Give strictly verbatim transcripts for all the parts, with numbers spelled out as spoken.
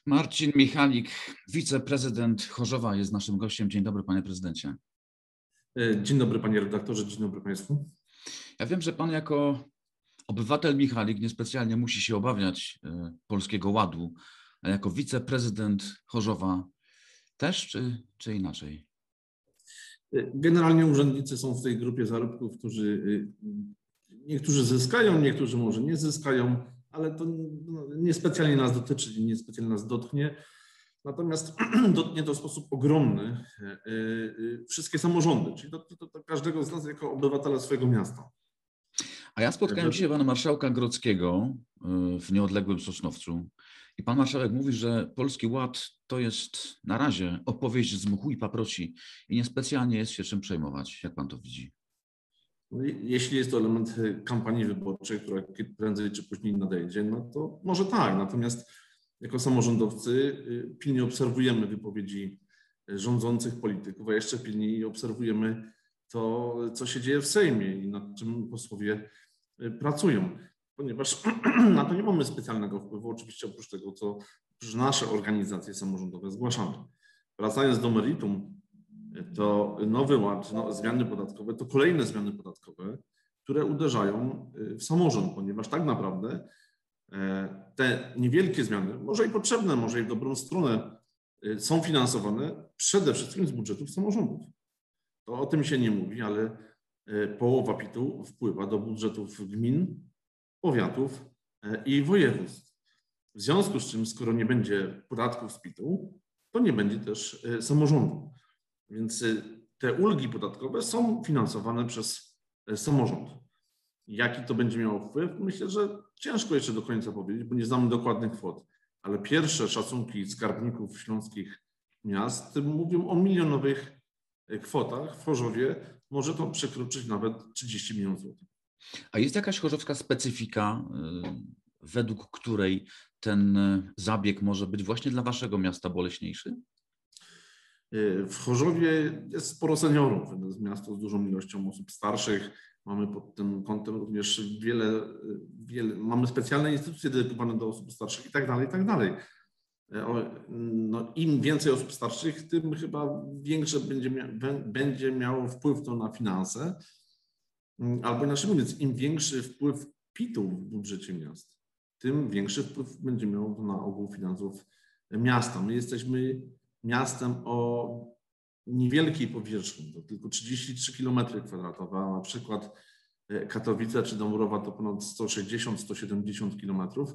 Marcin Michalik, wiceprezydent Chorzowa, jest naszym gościem. Dzień dobry, panie prezydencie. Dzień dobry, panie redaktorze, dzień dobry państwu. Ja wiem, że pan jako obywatel Michalik niespecjalnie musi się obawiać Polskiego Ładu, a jako wiceprezydent Chorzowa też, czy, czy inaczej? Generalnie urzędnicy są w tej grupie zarobków, którzy niektórzy zyskają, niektórzy może nie zyskają, ale to niespecjalnie nas dotyczy i niespecjalnie nas dotknie. Natomiast dotknie to w sposób ogromny wszystkie samorządy, czyli dotknie to, to każdego z nas jako obywatela swojego miasta. A ja spotkałem dzisiaj pana marszałka Grodzkiego w nieodległym Sosnowcu i pan marszałek mówi, że Polski Ład to jest na razie opowieść z mchu i paproci i niespecjalnie jest się czym przejmować. Jak pan to widzi? Jeśli jest to element kampanii wyborczej, która prędzej czy później nadejdzie, no to może tak. Natomiast jako samorządowcy pilnie obserwujemy wypowiedzi rządzących polityków, a jeszcze pilniej obserwujemy to, co się dzieje w Sejmie i nad czym posłowie pracują. Ponieważ na to nie mamy specjalnego wpływu, oczywiście oprócz tego, co nasze organizacje samorządowe zgłaszamy. Wracając do meritum, to nowy ład, no, zmiany podatkowe, to kolejne zmiany podatkowe, które uderzają w samorząd, ponieważ tak naprawdę te niewielkie zmiany, może i potrzebne, może i w dobrą stronę, są finansowane przede wszystkim z budżetów samorządów. To o tym się nie mówi, ale połowa P I T-u wpływa do budżetów gmin, powiatów i województw. W związku z czym, skoro nie będzie podatków z P I T-u, to nie będzie też samorządu. Więc te ulgi podatkowe są finansowane przez samorząd. Jaki to będzie miało wpływ? Myślę, że ciężko jeszcze do końca powiedzieć, bo nie znamy dokładnych kwot, ale pierwsze szacunki skarbników śląskich miast mówią o milionowych kwotach. W Chorzowie może to przekroczyć nawet trzydzieści milionów złotych. A jest jakaś chorzowska specyfika, według której ten zabieg może być właśnie dla waszego miasta boleśniejszy? W Chorzowie jest sporo seniorów, to jest miasto z dużą ilością osób starszych. Mamy pod tym kątem również wiele, wiele mamy specjalne instytucje dedykowane do osób starszych i tak dalej, i tak dalej. No, im więcej osób starszych, tym chyba większe będzie, mia będzie miało wpływ to na finanse. Albo inaczej mówiąc, im większy wpływ P I T-u w budżecie miast, tym większy wpływ będzie miało to na ogół finansów miasta. My jesteśmy miastem o niewielkiej powierzchni, to tylko trzydzieści trzy kilometry kwadratowe, a na przykład Katowice czy Dąbrowa to ponad sto sześćdziesiąt do stu siedemdziesięciu kilometrów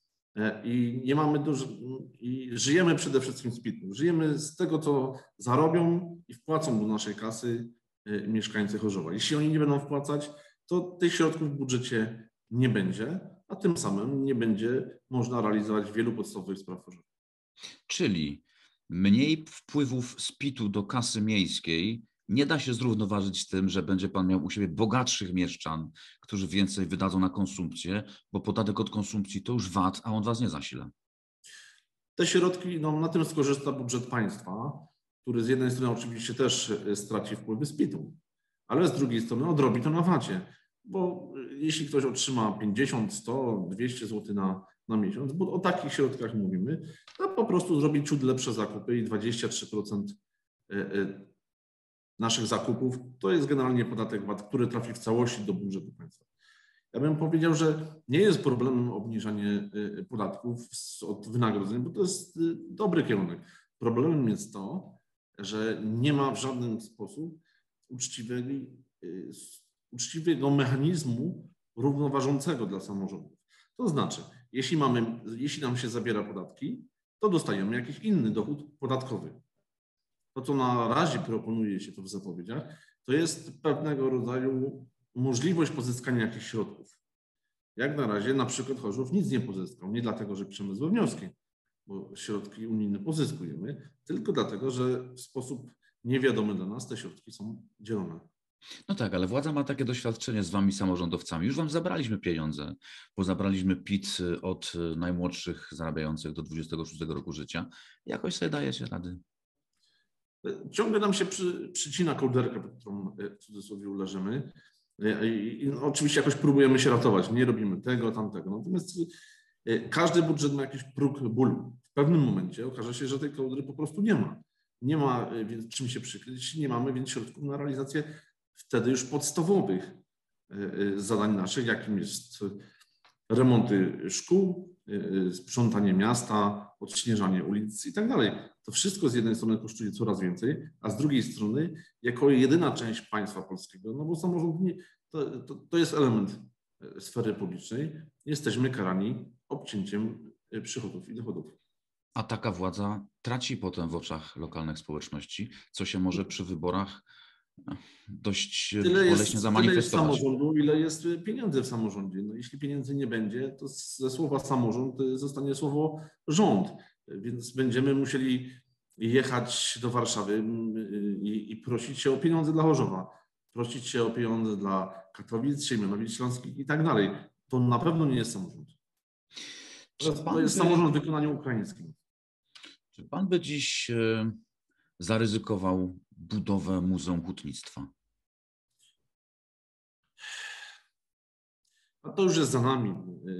i nie mamy dużo, i żyjemy przede wszystkim z P I T-u. Żyjemy z tego, co zarobią i wpłacą do naszej kasy mieszkańcy Chorzowa. Jeśli oni nie będą wpłacać, to tych środków w budżecie nie będzie, a tym samym nie będzie można realizować wielu podstawowych spraw w Chorzowie. Czyli mniej wpływów z P I T-u do kasy miejskiej nie da się zrównoważyć z tym, że będzie pan miał u siebie bogatszych mieszczan, którzy więcej wydadzą na konsumpcję, bo podatek od konsumpcji to już V A T, a on was nie zasila. Te środki, no, na tym skorzysta budżet państwa, który z jednej strony oczywiście też straci wpływy z P I T-u, ale z drugiej strony odrobi to na V A T-ie, bo jeśli ktoś otrzyma pięćdziesiąt, sto, dwieście złotych na, na miesiąc, bo o takich środkach mówimy, to po prostu zrobi ciut lepsze zakupy i dwadzieścia trzy procent naszych zakupów to jest generalnie podatek V A T, który trafi w całości do budżetu państwa. Ja bym powiedział, że nie jest problemem obniżanie podatków od wynagrodzeń, bo to jest dobry kierunek. Problemem jest to, że nie ma w żaden sposób uczciwego, uczciwego mechanizmu równoważącego dla samorządów. To znaczy, jeśli, mamy, jeśli nam się zabiera podatki, to dostajemy jakiś inny dochód podatkowy. To, co na razie proponuje się to w zapowiedziach, to jest pewnego rodzaju możliwość pozyskania jakichś środków. Jak na razie na przykład Chorzów nic nie pozyskał, nie dlatego, że piszemy złe wnioski, bo środki unijne pozyskujemy, tylko dlatego, że w sposób niewiadomy dla nas te środki są dzielone. No tak, ale władza ma takie doświadczenie z wami samorządowcami. Już wam zabraliśmy pieniądze, bo zabraliśmy P I T od najmłodszych zarabiających do dwudziestego szóstego roku życia. Jakoś sobie dajecie rady. Ciągle nam się przy, przycina kołderka, pod którą w cudzysłowie leżymy. I, i oczywiście jakoś próbujemy się ratować. Nie robimy tego, tamtego. Natomiast Każdy budżet ma jakiś próg bólu. W pewnym momencie okaże się, że tej kołdry po prostu nie ma. Nie ma więc czym się przykryć, nie mamy więc środków na realizację wtedy już podstawowych zadań naszych, jakim jest remonty szkół, sprzątanie miasta, odśnieżanie ulic i tak dalej. To wszystko z jednej strony kosztuje coraz więcej, a z drugiej strony jako jedyna część państwa polskiego, no bo samorząd nie, to, to, to jest element sfery publicznej, jesteśmy karani obcięciem przychodów i dochodów. A taka władza traci potem w oczach lokalnych społeczności, co się może przy wyborach dość tyle boleśnie jest, zamanifestować. Tyle jest samorządu, ile jest pieniędzy w samorządzie. No, jeśli pieniędzy nie będzie, to ze słowa samorząd zostanie słowo rząd, więc będziemy musieli jechać do Warszawy i, i prosić się o pieniądze dla Chorzowa, prosić się o pieniądze dla Katowic, Siemianowic Śląskich i tak dalej. To na pewno nie jest samorząd. To, to jest by, samorząd w wykonaniu ukraińskim. Czy pan by dziś zaryzykował budowę Muzeum Hutnictwa? A to już jest za nami.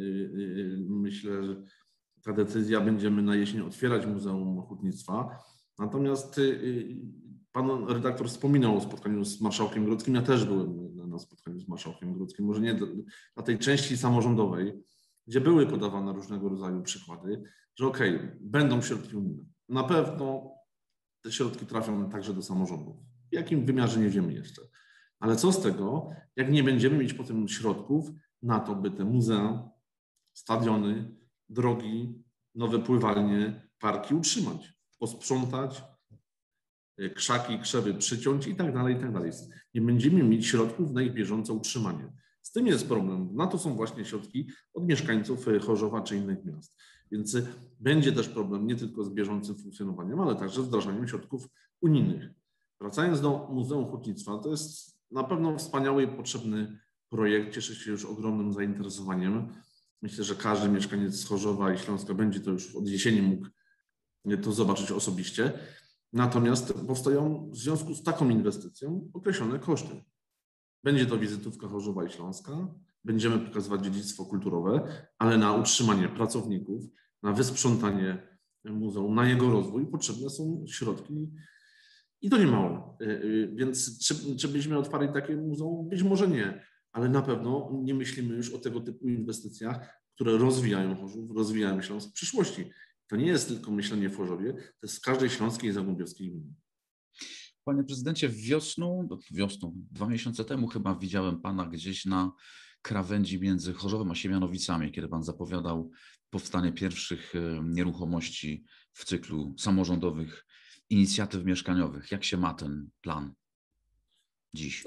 Myślę, że ta decyzja, będziemy na jesień otwierać Muzeum Hutnictwa. Natomiast pan redaktor wspominał o spotkaniu z marszałkiem Grodzkim. Ja też byłem na spotkaniu z marszałkiem Grodzkim. Może nie na tej części samorządowej, gdzie były podawane różnego rodzaju przykłady, że okej, okay, będą środki unijne. Na pewno te środki trafią także do samorządów. W jakim wymiarze nie wiemy jeszcze. Ale co z tego, jak nie będziemy mieć potem środków na to, by te muzea, stadiony, drogi, nowe pływalnie, parki utrzymać, posprzątać, krzaki, krzewy przyciąć i tak dalej, i tak dalej. Nie będziemy mieć środków na ich bieżące utrzymanie. Z tym jest problem. Na to są właśnie środki od mieszkańców Chorzowa czy innych miast. Więc będzie też problem nie tylko z bieżącym funkcjonowaniem, ale także z wdrażaniem środków unijnych. Wracając do Muzeum Hutnictwa, to jest na pewno wspaniały i potrzebny projekt. Cieszy się już ogromnym zainteresowaniem. Myślę, że każdy mieszkaniec z Chorzowa i Śląska będzie to już od jesieni mógł to zobaczyć osobiście. Natomiast powstają w związku z taką inwestycją określone koszty. Będzie to wizytówka Chorzowa i Śląska, będziemy pokazywać dziedzictwo kulturowe, ale na utrzymanie pracowników, na wysprzątanie muzeum, na jego rozwój potrzebne są środki i to nie mało. Więc czy, czy byśmy otwarli takie muzeum? Być może nie, ale na pewno nie myślimy już o tego typu inwestycjach, które rozwijają Chorzów, rozwijają Śląsk w przyszłości. To nie jest tylko myślenie w Chorzowie, to jest w każdej śląskiej i zagłębiowskiej gminie. Panie prezydencie, wiosną, wiosną, dwa miesiące temu chyba widziałem pana gdzieś na krawędzi między Chorzowem a Siemianowicami, kiedy pan zapowiadał powstanie pierwszych nieruchomości w cyklu samorządowych inicjatyw mieszkaniowych. Jak się ma ten plan dziś?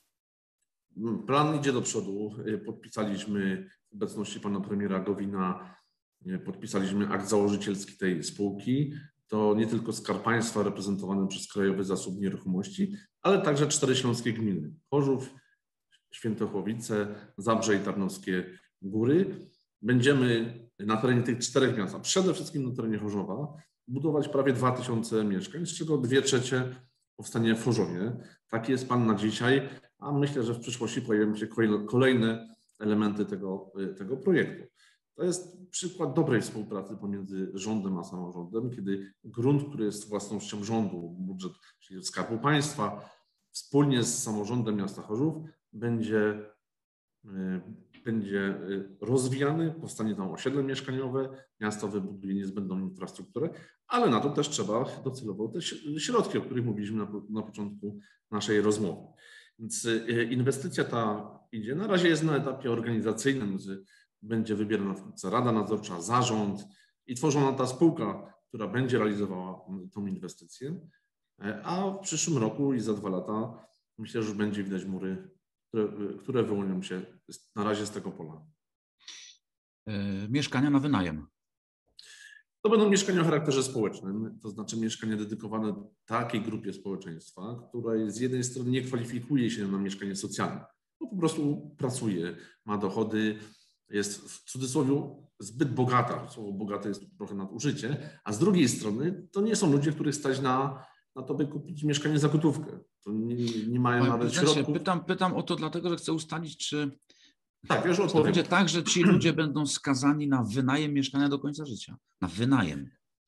Plan idzie do przodu. Podpisaliśmy w obecności pana premiera Gowina, podpisaliśmy akt założycielski tej spółki. To nie tylko Skarb Państwa reprezentowany przez Krajowy Zasób Nieruchomości, ale także cztery śląskie gminy: Chorzów, Świętochłowice, Zabrze i Tarnowskie Góry. Będziemy na terenie tych czterech miast, a przede wszystkim na terenie Chorzowa, budować prawie dwa tysiące mieszkań, z czego dwie trzecie powstanie w Chorzowie. Taki jest plan na dzisiaj, a myślę, że w przyszłości pojawią się kolejne elementy tego, tego projektu. To jest przykład dobrej współpracy pomiędzy rządem a samorządem, kiedy grunt, który jest własnością rządu, budżet, czyli Skarbu Państwa, wspólnie z samorządem miasta Chorzów będzie, będzie rozwijany, powstanie tam osiedle mieszkaniowe, miasto wybuduje niezbędną infrastrukturę, ale na to też trzeba docelowo te środki, o których mówiliśmy na, na początku naszej rozmowy. Więc inwestycja ta idzie, na razie jest na etapie organizacyjnym, będzie wybierana wkrótce rada nadzorcza, zarząd i tworzona ta spółka, która będzie realizowała tą inwestycję, a w przyszłym roku i za dwa lata myślę, że już będzie widać mury, które, które wyłonią się na razie z tego pola. Mieszkania na wynajem. To będą mieszkania o charakterze społecznym, to znaczy mieszkania dedykowane takiej grupie społeczeństwa, która z jednej strony nie kwalifikuje się na mieszkanie socjalne, bo po prostu pracuje, ma dochody, jest w cudzysłowie zbyt bogata, słowo bogate jest trochę nadużycie, a z drugiej strony to nie są ludzie, których stać na, na to, by kupić mieszkanie za gotówkę. To nie, nie mają Panie nawet środków. Pytam, pytam o to dlatego, że chcę ustalić, czy Tak, już To odpowiem. będzie tak, że ci ludzie będą skazani na wynajem mieszkania do końca życia. Na wynajem.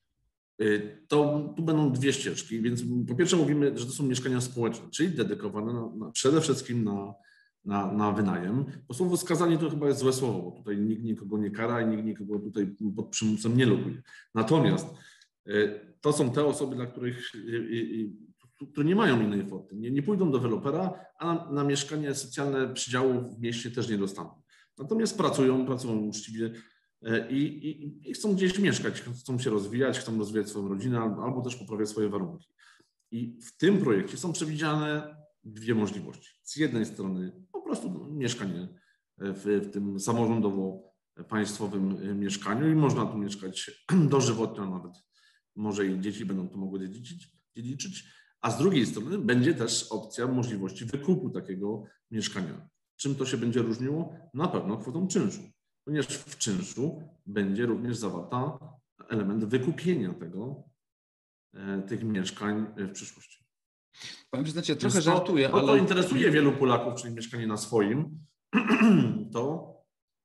To tu będą dwie ścieżki, więc po pierwsze mówimy, że to są mieszkania społeczne, czyli dedykowane na, na, przede wszystkim na, na, na wynajem. Bo słowo skazanie to chyba jest złe słowo, bo tutaj nikt nikogo nie kara i nikt nikogo tutaj pod przymusem nie lokuje. Natomiast to są te osoby, dla których, które nie mają innej forty, nie, nie pójdą do dewelopera, a na, na mieszkanie socjalne przydziału w mieście też nie dostaną. Natomiast pracują, pracują uczciwie, I, i, i chcą gdzieś mieszkać, chcą się rozwijać, chcą rozwijać swoją rodzinę albo też poprawiać swoje warunki. I w tym projekcie są przewidziane dwie możliwości. Z jednej strony po prostu mieszkanie w, w tym samorządowo-państwowym mieszkaniu i można tu mieszkać dożywotnio, nawet może i dzieci będą to mogły dziedziczyć, dziedziczyć, a z drugiej strony będzie też opcja możliwości wykupu takiego mieszkania. Czym to się będzie różniło? Na pewno kwotą czynszu. Ponieważ w czynszu będzie również zawarta element wykupienia tego, tych mieszkań w przyszłości. Panie prezydencie, trochę to, żartuję, to, ale... to interesuje wielu Polaków, czyli mieszkanie na swoim, to,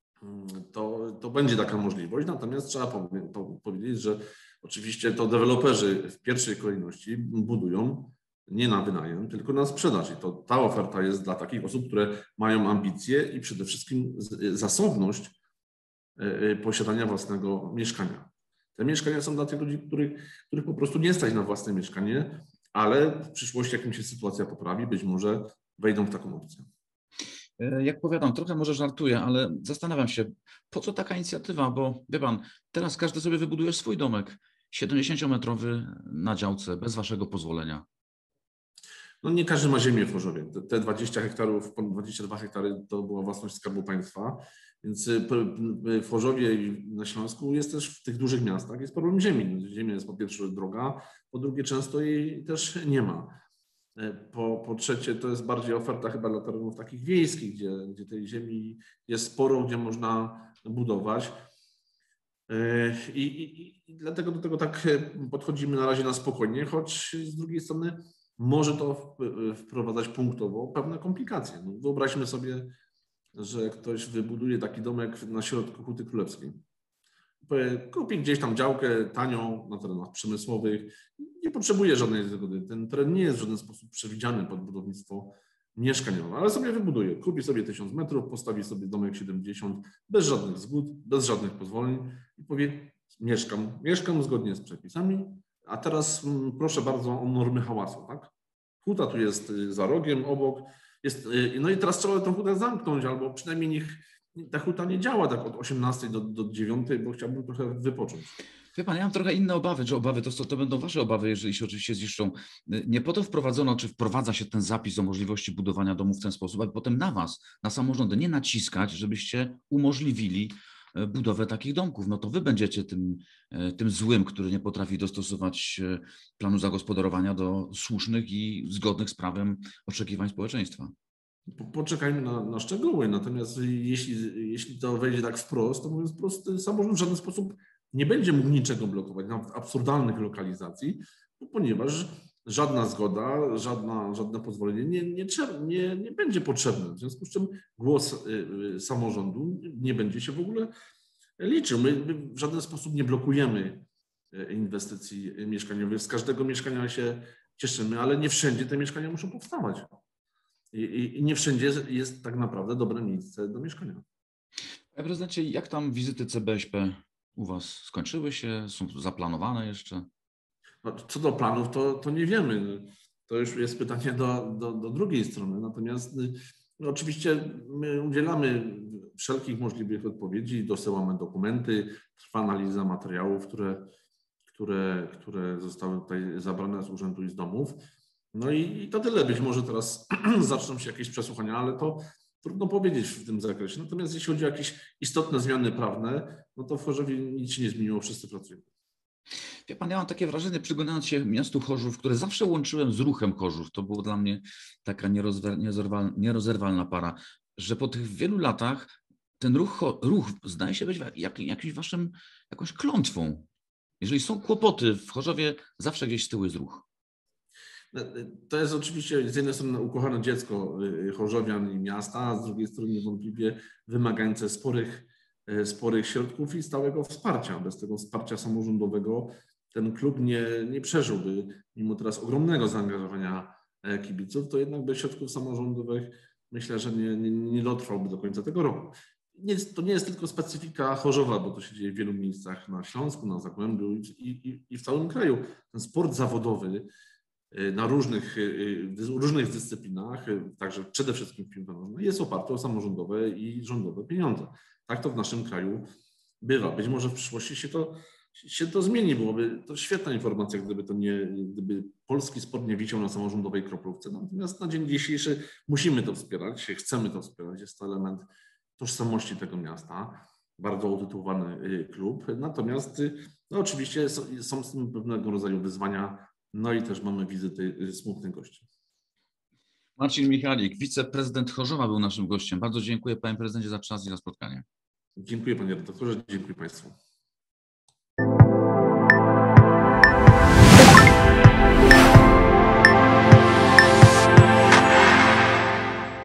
to, to będzie taka możliwość. Natomiast trzeba powiedzieć, że oczywiście to deweloperzy w pierwszej kolejności budują nie na wynajem, tylko na sprzedaż. I to ta oferta jest dla takich osób, które mają ambicje i przede wszystkim zasobność posiadania własnego mieszkania. Te mieszkania są dla tych ludzi, których, których po prostu nie stać na własne mieszkanie, ale w przyszłości, jak im się sytuacja poprawi, być może wejdą w taką opcję. Jak powiadam, trochę może żartuję, ale zastanawiam się, po co taka inicjatywa, bo wie pan, teraz każdy sobie wybuduje swój domek siedemdziesięciometrowy na działce, bez waszego pozwolenia. No nie każdy ma ziemię w Chorzowie. Te dwadzieścia hektarów, dwadzieścia dwa hektary to była własność Skarbu Państwa. Więc w Chorzowie i na Śląsku jest też w tych dużych miastach jest problem ziemi. Ziemia jest po pierwsze droga, po drugie często jej też nie ma. Po, po trzecie to jest bardziej oferta chyba dla terenów takich wiejskich, gdzie, gdzie tej ziemi jest sporo, gdzie można budować. I, i, I dlatego do tego tak podchodzimy na razie na spokojnie, choć z drugiej strony może to wprowadzać punktowo pewne komplikacje. No, wyobraźmy sobie, że ktoś wybuduje taki domek na środku Huty Królewskiej. Kupi gdzieś tam działkę tanią na terenach przemysłowych, nie potrzebuje żadnej zgody. Ten teren nie jest w żaden sposób przewidziany pod budownictwo mieszkaniowe, ale sobie wybuduje. Kupi sobie tysiąc metrów, postawi sobie domek siedemdziesiąt bez żadnych zgód, bez żadnych pozwoleń i powie: mieszkam, mieszkam zgodnie z przepisami, a teraz proszę bardzo o normy hałasu. Tak? Huta tu jest za rogiem, obok. Jest, no i teraz trzeba tę hutę zamknąć, albo przynajmniej niech ta huta nie działa tak od osiemnastej do, do dziewiątej, bo chciałbym trochę wypocząć. Wie pan, ja mam trochę inne obawy, że obawy to, to będą wasze obawy, jeżeli się oczywiście ziszczą. Nie po to wprowadzono, czy wprowadza się ten zapis o możliwości budowania domów w ten sposób, aby potem na was, na samorządy nie naciskać, żebyście umożliwili budowę takich domków. No to wy będziecie tym, tym złym, który nie potrafi dostosować planu zagospodarowania do słusznych i zgodnych z prawem oczekiwań społeczeństwa. Poczekajmy na, na szczegóły, natomiast jeśli, jeśli to wejdzie tak wprost, to mówiąc wprost, samorząd w żaden sposób nie będzie mógł niczego blokować, nawet absurdalnych lokalizacji, ponieważ żadna zgoda, żadna, żadne pozwolenie nie, nie, nie, nie będzie potrzebne. W związku z czym głos samorządu nie będzie się w ogóle liczył. My w żaden sposób nie blokujemy inwestycji mieszkaniowych. Z każdego mieszkania się cieszymy, ale nie wszędzie te mieszkania muszą powstawać. I, i nie wszędzie jest tak naprawdę dobre miejsce do mieszkania. Panie prezydencie, jak tam wizyty C B S P u was skończyły się? Są zaplanowane jeszcze? No, co do planów, to, to nie wiemy. To już jest pytanie do, do, do drugiej strony. Natomiast no, oczywiście my udzielamy wszelkich możliwych odpowiedzi, dosyłamy dokumenty, trwa analiza materiałów, które, które, które zostały tutaj zabrane z urzędu i z domów. No i, i to tyle. Być może teraz zaczną się jakieś przesłuchania, ale to trudno powiedzieć w tym zakresie. Natomiast jeśli chodzi o jakieś istotne zmiany prawne, no to w Chorzowie nic się nie zmieniło, wszyscy pracują. Wie pan, ja mam takie wrażenie, przyglądając się miastu Chorzów, które zawsze łączyłem z ruchem Chorzów, to było dla mnie taka nierozerwalna, nierozerwalna para, że po tych wielu latach ten ruch, ruch zdaje się być jak, jakimś waszym, jakąś klątwą. Jeżeli są kłopoty w Chorzowie, zawsze gdzieś z tyłu jest ruch. To jest oczywiście z jednej strony ukochane dziecko chorzowian i miasta, a z drugiej strony niewątpliwie wymagające sporych, sporych środków i stałego wsparcia. Bez tego wsparcia samorządowego ten klub nie, nie przeżyłby, mimo teraz ogromnego zaangażowania kibiców, to jednak bez środków samorządowych myślę, że nie, nie, nie dotrwałby do końca tego roku. Nie, to nie jest tylko specyfika Chorzowa, bo to się dzieje w wielu miejscach na Śląsku, na Zagłębiu i, i, i w całym kraju. Ten sport zawodowy na różnych, różnych dyscyplinach, także przede wszystkim w piłce nożnej, jest oparty o samorządowe i rządowe pieniądze. Tak to w naszym kraju bywa. Być może w przyszłości się to, się to zmieni. Byłoby to świetna informacja, gdyby to nie, gdyby polski sport nie wisiał na samorządowej kroplówce. Natomiast na dzień dzisiejszy musimy to wspierać, chcemy to wspierać. Jest to element tożsamości tego miasta. Bardzo utytułowany klub. Natomiast no oczywiście są z tym pewnego rodzaju wyzwania. No i też mamy wizyty smutnych gości. Marcin Michalik, wiceprezydent Chorzowa był naszym gościem. Bardzo dziękuję panie prezydencie za czas i za spotkanie. Dziękuję panie redaktorze, dziękuję państwu.